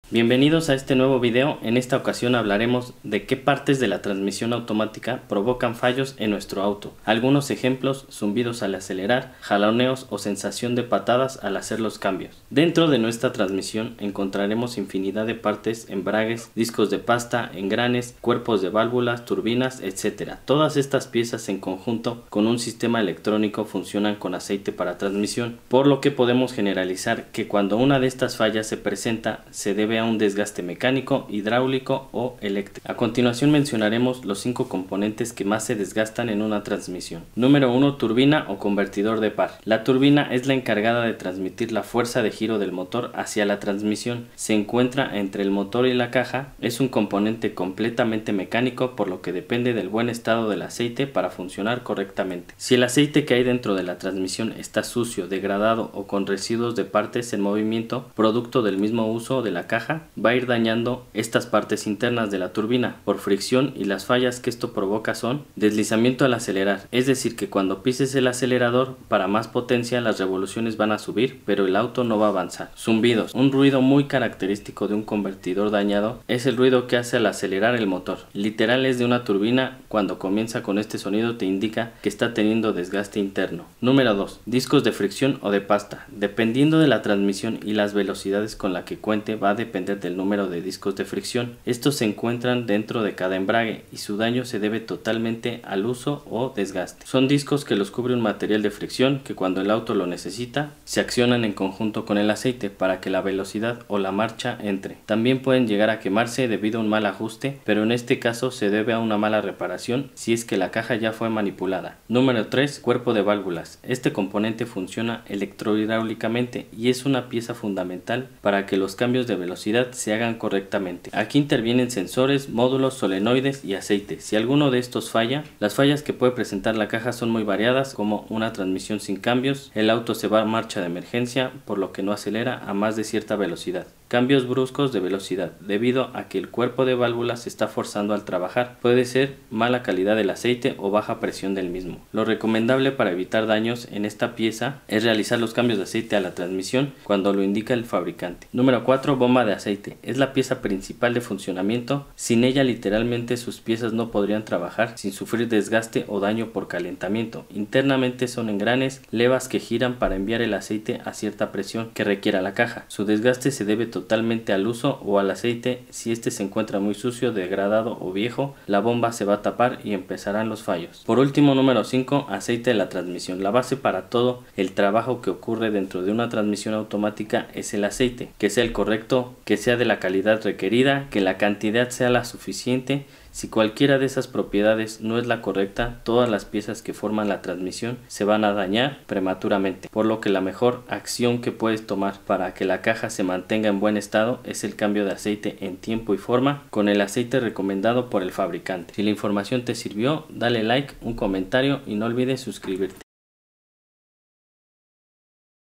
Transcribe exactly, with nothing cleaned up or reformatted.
Bienvenidos a este nuevo video. En esta ocasión hablaremos de qué partes de la transmisión automática provocan fallos en nuestro auto. Algunos ejemplos: zumbidos al acelerar, jaloneos o sensación de patadas al hacer los cambios. Dentro de nuestra transmisión encontraremos infinidad de partes: embragues, discos de pasta, engranes, cuerpos de válvulas, turbinas, etcétera. Todas estas piezas en conjunto con un sistema electrónico funcionan con aceite para transmisión, por lo que podemos generalizar que cuando una de estas fallas se presenta se debe a un desgaste mecánico, hidráulico o eléctrico. A continuación mencionaremos los cinco componentes que más se desgastan en una transmisión. Número uno. Turbina o convertidor de par. La turbina es la encargada de transmitir la fuerza de giro del motor hacia la transmisión. Se encuentra entre el motor y la caja. Es un componente completamente mecánico, por lo que depende del buen estado del aceite para funcionar correctamente. Si el aceite que hay dentro de la transmisión está sucio, degradado o con residuos de partes en movimiento, producto del mismo uso de la caja, va a ir dañando estas partes internas de la turbina por fricción, y las fallas que esto provoca son: deslizamiento al acelerar, es decir que cuando pises el acelerador para más potencia las revoluciones van a subir pero el auto no va a avanzar. Zumbidos. Un ruido muy característico de un convertidor dañado es el ruido que hace al acelerar el motor. Literal es de una turbina. Cuando comienza con este sonido te indica que está teniendo desgaste interno. Número dos. Discos de fricción o de pasta. Dependiendo de la transmisión y las velocidades con la que cuente va a depender del número de discos de fricción. Estos se encuentran dentro de cada embrague y su daño se debe totalmente al uso o desgaste. Son discos que los cubre un material de fricción que, cuando el auto lo necesita, se accionan en conjunto con el aceite para que la velocidad o la marcha entre. También pueden llegar a quemarse debido a un mal ajuste, pero en este caso se debe a una mala reparación si es que la caja ya fue manipulada. Número tres. Cuerpo de válvulas. Este componente funciona electrohidráulicamente y es una pieza fundamental para que los cambios de velocidad se hagan correctamente. Aquí intervienen sensores, módulos, solenoides y aceite. Si alguno de estos falla, las fallas que puede presentar la caja son muy variadas, como una transmisión sin cambios, el auto se va a marcha de emergencia por lo que no acelera a más de cierta velocidad, cambios bruscos de velocidad debido a que el cuerpo de válvulas se está forzando al trabajar, puede ser mala calidad del aceite o baja presión del mismo. Lo recomendable para evitar daños en esta pieza es realizar los cambios de aceite a la transmisión cuando lo indica el fabricante. Número cuatro. Bomba de aceite. Es la pieza principal de funcionamiento. Sin ella literalmente sus piezas no podrían trabajar sin sufrir desgaste o daño por calentamiento. Internamente son engranes, levas que giran para enviar el aceite a cierta presión que requiera la caja. Su desgaste se debe totalmente al uso o al aceite. Si este se encuentra muy sucio, degradado o viejo, la bomba se va a tapar y empezarán los fallos. Por último, número cinco. Aceite de la transmisión. La base para todo el trabajo que ocurre dentro de una transmisión automática es el aceite, que sea el correcto, que sea de la calidad requerida, que la cantidad sea la suficiente. Si cualquiera de esas propiedades no es la correcta, todas las piezas que forman la transmisión se van a dañar prematuramente, por lo que la mejor acción que puedes tomar para que la caja se mantenga en buen estado es el cambio de aceite en tiempo y forma con el aceite recomendado por el fabricante. Si la información te sirvió, dale like, un comentario y no olvides suscribirte.